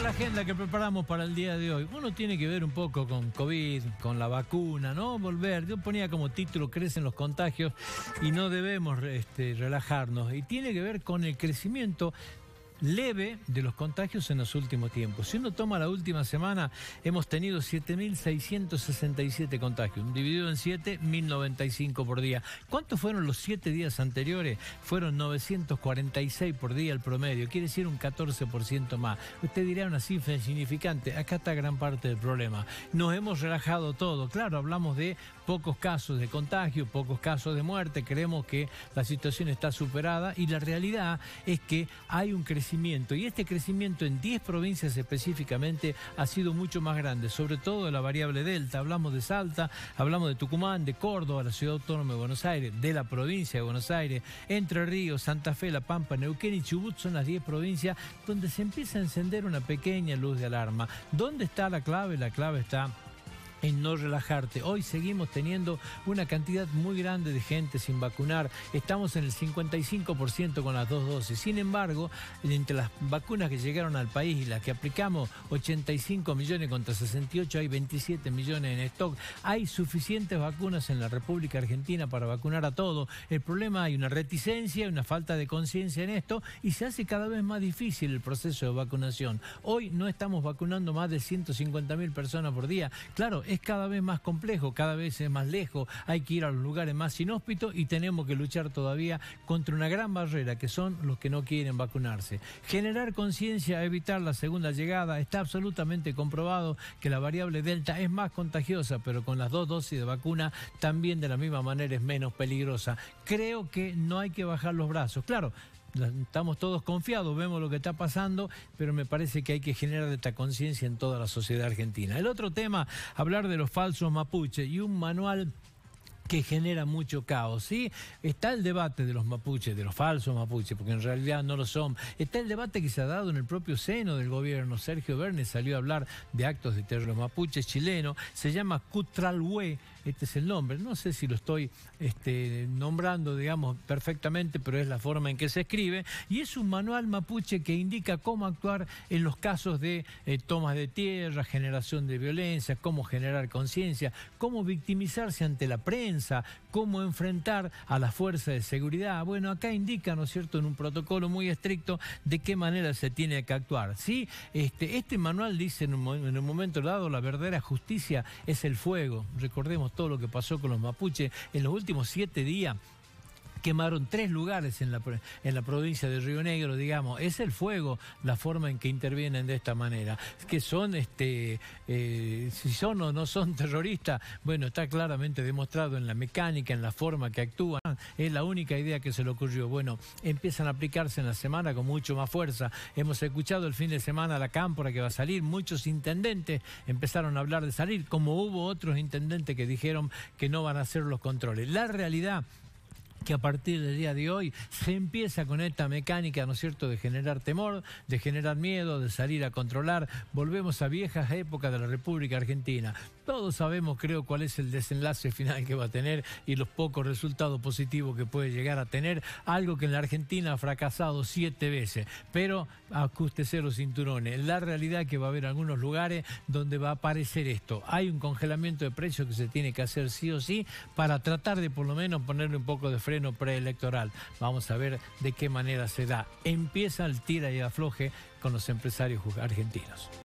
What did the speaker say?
la agenda que preparamos para el día de hoy, uno tiene que ver un poco con COVID, con la vacuna, ¿no? Volver, yo ponía como título, crecen los contagios y no debemos relajarnos. Y tiene que ver con el crecimiento leve de los contagios en los últimos tiempos. Si uno toma la última semana, hemos tenido 7.667 contagios, dividido en 7, 1.095 por día. ¿Cuántos fueron los 7 días anteriores? Fueron 946 por día el promedio, quiere decir un 14% más. Usted dirá una cifra insignificante, acá está gran parte del problema. Nos hemos relajado todo, claro, hablamos de pocos casos de contagio, pocos casos de muerte, creemos que la situación está superada y la realidad es que hay un crecimiento y este crecimiento en 10 provincias específicamente ha sido mucho más grande, sobre todo de la variable Delta. Hablamos de Salta, hablamos de Tucumán, de Córdoba, la Ciudad Autónoma de Buenos Aires, de la provincia de Buenos Aires, Entre Ríos, Santa Fe, La Pampa, Neuquén y Chubut son las 10 provincias donde se empieza a encender una pequeña luz de alarma. ¿Dónde está la clave? La clave está en no relajarte. Hoy seguimos teniendo una cantidad muy grande de gente sin vacunar. Estamos en el 55% con las 2 dosis. Sin embargo, entre las vacunas que llegaron al país y las que aplicamos, 85 millones contra 68, hay 27 millones en stock. Hay suficientes vacunas en la República Argentina para vacunar a todos. El problema, hay una reticencia, una falta de conciencia en esto y se hace cada vez más difícil el proceso de vacunación. Hoy no estamos vacunando más de 150.000 personas por día. Claro, es cada vez más complejo, cada vez es más lejos, hay que ir a los lugares más inhóspitos y tenemos que luchar todavía contra una gran barrera que son los que no quieren vacunarse. Generar conciencia, evitar la segunda llegada, está absolutamente comprobado que la variable Delta es más contagiosa, pero con las 2 dosis de vacuna también de la misma manera es menos peligrosa. Creo que no hay que bajar los brazos, claro. Estamos todos confiados, vemos lo que está pasando, pero me parece que hay que generar esta conciencia en toda la sociedad argentina. El otro tema, hablar de los falsos mapuches y un manual que genera mucho caos, ¿sí? Está el debate de los mapuches, de los falsos mapuches, porque en realidad no lo son. Está el debate que se ha dado en el propio seno del gobierno. Sergio Verne salió a hablar de actos de terror. Los mapuches chilenos, se llama Cutralhue, este es el nombre. No sé si lo estoy nombrando, digamos, perfectamente, pero es la forma en que se escribe. Y es un manual mapuche que indica cómo actuar en los casos de tomas de tierra, generación de violencia, cómo generar conciencia, cómo victimizarse ante la prensa, cómo enfrentar a la fuerza de seguridad. Bueno, acá indica, ¿no es cierto?, en un protocolo muy estricto de qué manera se tiene que actuar. ¿Sí? Este manual dice en un momento dado, la verdadera justicia es el fuego. Recordemos todo lo que pasó con los mapuches en los últimos 7 días. Quemaron 3 lugares en la provincia de Río Negro, digamos. Es el fuego la forma en que intervienen de esta manera. Que son, si son o no son terroristas, bueno, está claramente demostrado en la mecánica, en la forma que actúan. Es la única idea que se le ocurrió. Bueno, empiezan a aplicarse en la semana con mucho más fuerza. Hemos escuchado el fin de semana la cámpora que va a salir. Muchos intendentes empezaron a hablar de salir, como hubo otros intendentes que dijeron que no van a hacer los controles. La realidad que a partir del día de hoy se empieza con esta mecánica, ¿no es cierto?, de generar temor, de generar miedo, de salir a controlar. Volvemos a viejas épocas de la República Argentina. Todos sabemos, creo, cuál es el desenlace final que va a tener y los pocos resultados positivos que puede llegar a tener. Algo que en la Argentina ha fracasado 7 veces. Pero ajustese los cinturones. La realidad es que va a haber algunos lugares donde va a aparecer esto. Hay un congelamiento de precios que se tiene que hacer sí o sí para tratar de por lo menos ponerle un poco de freno preelectoral. Vamos a ver de qué manera se da. Empieza el tira y afloje con los empresarios argentinos.